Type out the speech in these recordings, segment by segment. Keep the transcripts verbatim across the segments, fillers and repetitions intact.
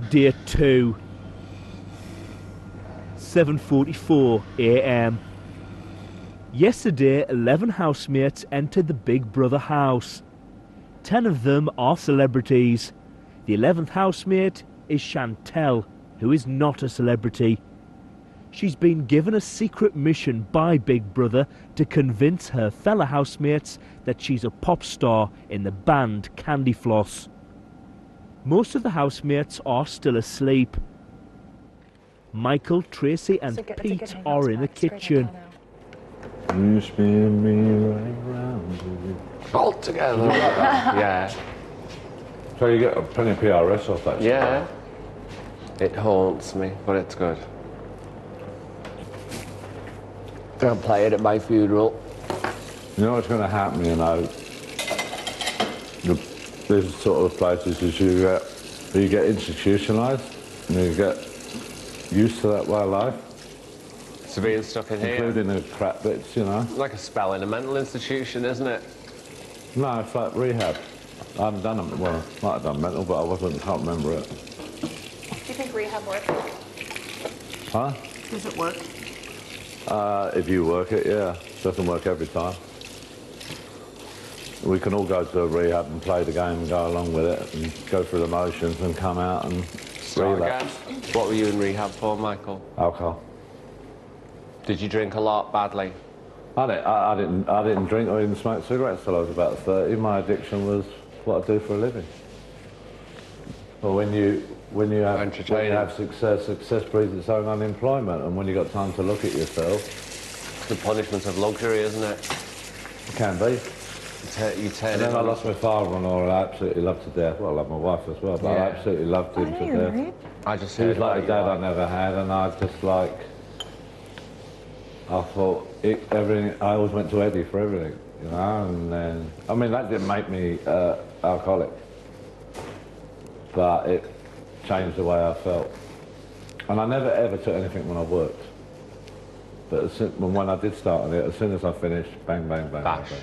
Day two. seven forty-four a m. Yesterday, eleven housemates entered the Big Brother house. Ten of them are celebrities. The eleventh housemate is Chantel, who is not a celebrity. She's been given a secret mission by Big Brother to convince her fellow housemates that she's a pop star in the band Candy Floss. Most of the housemates are still asleep. Michael, Tracy and good, Pete are in the kitchen. You spin me right round. All together. Yeah. So you get plenty of P R S off that? Yeah. It haunts me, but it's good. Don't play it at my funeral. You know what's going to happen, you know? The, these sort of places is you get, you get institutionalised, and you get used to that way of life. So being stuck in here? Including the crap bits, you know? Like a spell in a mental institution, isn't it? No, it's like rehab. I haven't done it, well, I might have done mental, but I wasn't, can't remember it. Do you think rehab works? Huh? Does it work? Uh, if you work it, yeah. It doesn't work every time. We can all go to a rehab and play the game and go along with it and go through the motions and come out and Start relapse. again. What were you in rehab for, Michael? Alcohol. Did you drink a lot badly? I didn't, I, I didn't, I didn't drink or even smoke cigarettes till I was about thirty. My addiction was what I do for a living. Well, when you, when you have, when you have success, success breeds its own unemployment, and when you've got time to look at yourself... It's the punishment of luxury, isn't it? It can be. You, you turn and then it I on. lost my father-in-law, I absolutely loved to death. Well, I love my wife as well, but Yeah. I absolutely loved him to death. Right? I just He was heard like a about dad you, I never had, and I just like... I thought, it, everything, I always went to Eddie for everything, you know, and then... I mean, that didn't make me uh, alcoholic, but it changed the way I felt. And I never ever took anything when I worked. But as soon, when I did start on it, as soon as I finished, bang, bang, bang, Bash. bang.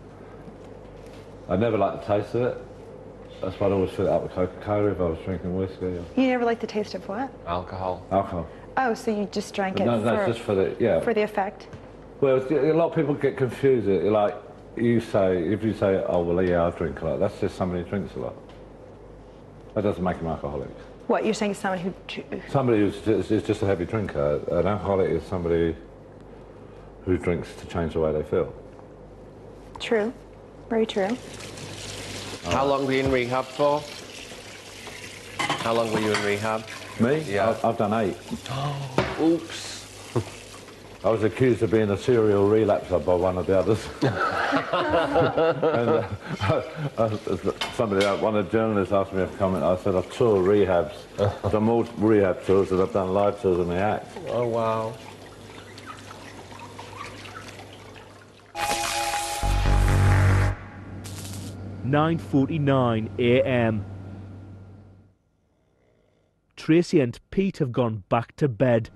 I never liked the taste of it. That's why I'd always fill it up with Coca-Cola if I was drinking whiskey. Or You never liked the taste of what? Alcohol. alcohol. Oh, so you just drank But it no, for, that's just for the, yeah. for the effect? Well, it's- a lot of people get confused. It- Like, you say, if you say, oh, well, yeah, I drink a lot, that's just somebody who drinks a lot. That doesn't make them alcoholic. What, you're saying someone who... Somebody who's just, is just a heavy drinker. An alcoholic is somebody who drinks to change the way they feel. True. Very true. How long were you in rehab for? How long were you in rehab? Me? Yeah. I've, I've done eight. Oops. I was accused of being a serial relapser by one of the others. and, uh, uh, somebody, uh, one of the journalists asked me a comment. I said, I've toured rehabs. I've done more rehab tours than I've done live tours in the act. Oh, wow. nine forty-nine a m. Tracy and Pete have gone back to bed.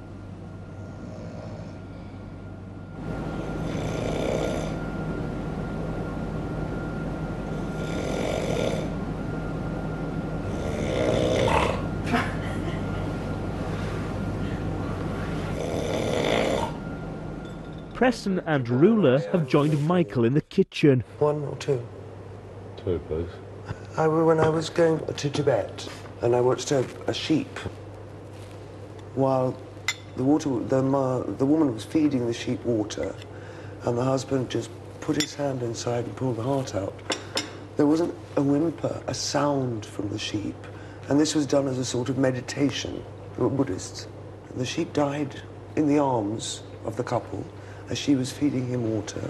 Preston and Ruler have joined Michael in the kitchen. One or two? Two, please. I, when I was going to Tibet, and I watched a, a sheep while the water, the, ma, the woman was feeding the sheep water, and the husband just put his hand inside and pulled the heart out. There wasn't a whimper, a sound from the sheep, and this was done as a sort of meditation. They were Buddhists. The sheep died in the arms of the couple as she was feeding him water.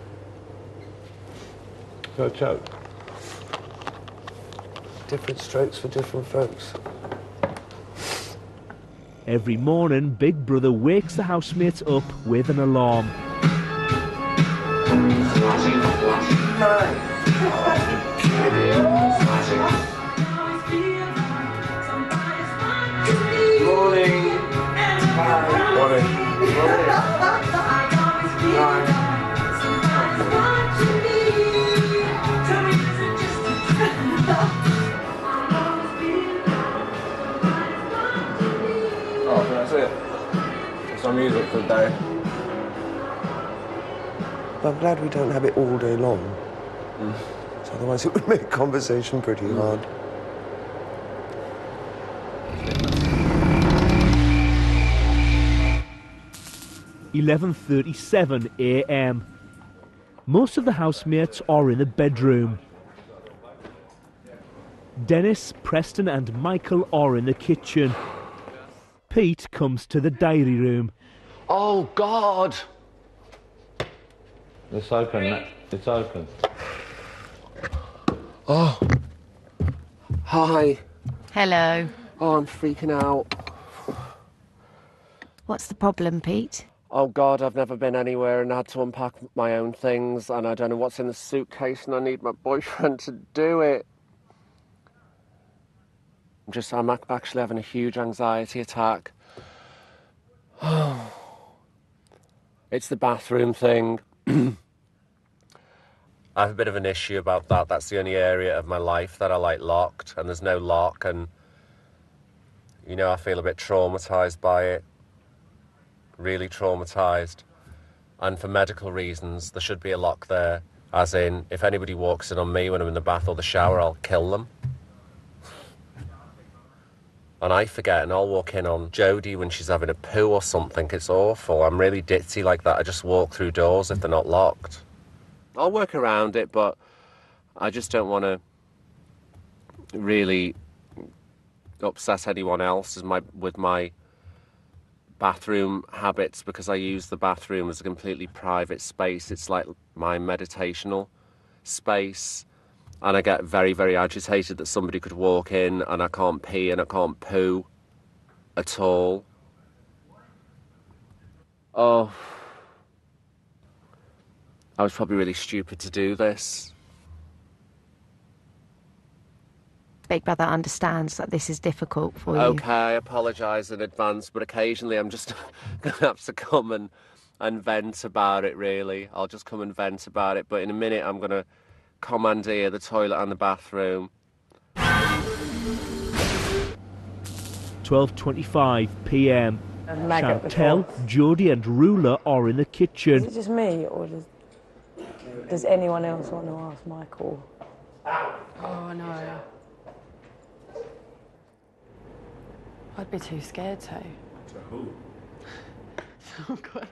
So a joke. Different strokes for different folks. Every morning, Big Brother wakes the housemates up with an alarm. Morning. Hi. Morning. my music for the day. I'm glad we don't have it all day long. Mm. So otherwise it would make conversation pretty mm. hard. eleven thirty-seven a m Most of the housemates are in the bedroom. Dennis, Preston and Michael are in the kitchen. Pete comes to the diary room. Oh, God! It's open. It's open. Oh. Hi. Hello. Oh, I'm freaking out. What's the problem, Pete? Oh, God, I've never been anywhere and had to unpack my own things, and I don't know what's in the suitcase, and I need my boyfriend to do it. I'm just, I'm actually having a huge anxiety attack. It's the bathroom thing. I have a bit of an issue about that. That's the only area of my life that I like locked, and there's no lock, and, you know, I feel a bit traumatised by it. Really traumatised. And for medical reasons, there should be a lock there. As in, if anybody walks in on me when I'm in the bath or the shower, I'll kill them. And I forget, and I'll walk in on Jodie when she's having a poo or something. It's awful. I'm really ditzy like that. I just walk through doors if they're not locked. I'll work around it, but I just don't want to really upset anyone else as my, with my bathroom habits, because I use the bathroom as a completely private space. It's like my meditational space. And I get very, very agitated that somebody could walk in and I can't pee and I can't poo at all. Oh. I was probably really stupid to do this. Big Brother understands that this is difficult for you. Okay, I apologise in advance, but occasionally I'm just going to have to come and, and vent about it, really. I'll just come and vent about it, but in a minute I'm going to commandeer the toilet and the bathroom. twelve twenty-five p m Chantel, Jodie and Rula are in the kitchen. Is it just me, or does, does anyone else want to ask Michael? Oh, no. I'd be too scared to. To who? Oh, God.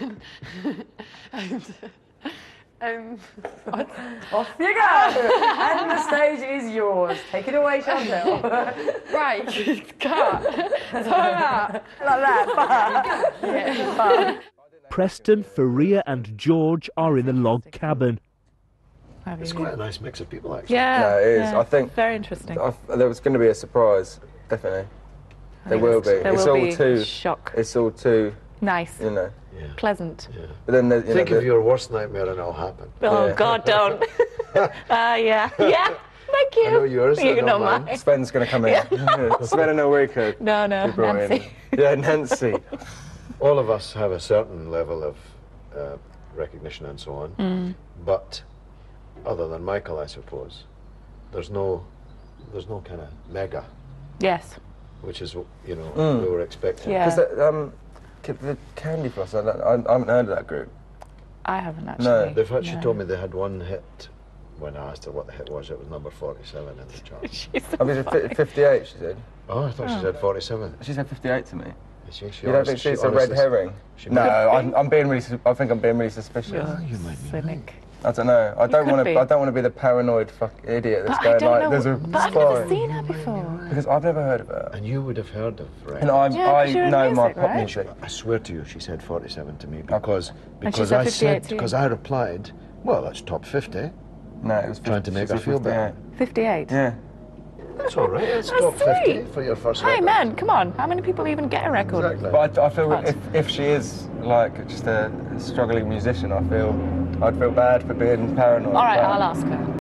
and, um, Off you go! And the stage is yours. Take it away, Chantel. right, cut. So that. Like that. Yeah. Preston, Faria and George are in the log cabin. It's quite a nice mix of people, actually. Yeah. No, it is. Yeah. I think very interesting. I, there was going to be a surprise, definitely. There will be. There it's will all be too shock. It's all too nice. You know. Yeah. Pleasant. Yeah. But then there, you think know, of the, your worst nightmare and it'll happen. Oh yeah. God, don't. uh, yeah, yeah. Thank you. I know yours. You I know know mine. mine. Sven's going to come in. Yeah. Sven and Ulrika. No, no, Nancy. In. Yeah, Nancy. All of us have a certain level of uh, recognition and so on, Mm. but other than Michael, I suppose, there's no, there's no kind of mega. Yes. Which is, you know, Mm. we were expecting. Yeah. Because um, the Candy Floss, I, I, I haven't heard of that group. I haven't actually. No. They've actually no. told me they had one hit. When I asked her what the hit was, it was number forty-seven in the chart. She's I mean, fifty-eight, she said. Oh, I thought Oh. she said forty-seven. She said fifty-eight to me. She, she You don't honestly- think she she's a red honestly- herring? she No, might- I'm, I'm being really. sus- I think I'm being really suspicious. You're you might be cynic. I don't know. I don't could want be. to. I don't want to be the paranoid fuck idiot that's But I going don't like, know. "There's a but I've spy." never seen her before. Because I've never heard of her. And you would have heard of Red. And I, Yeah, I 'cause you're in know my music, pop right? music. I swear to you, she said forty-seven to me because And she because said I fifty-eight said to you. because I replied, well, that's top fifty. No, it was Trying to fifty, make her she feel said better. Fifty-eight. Yeah. That's all right. It's That's top fifty sweet. for your first Hey record. man, come on. How many people even get a record? Exactly. But I, I feel But- if, if she is like just a struggling musician, I feel I'd feel bad for being paranoid. All right, about- I'll ask her.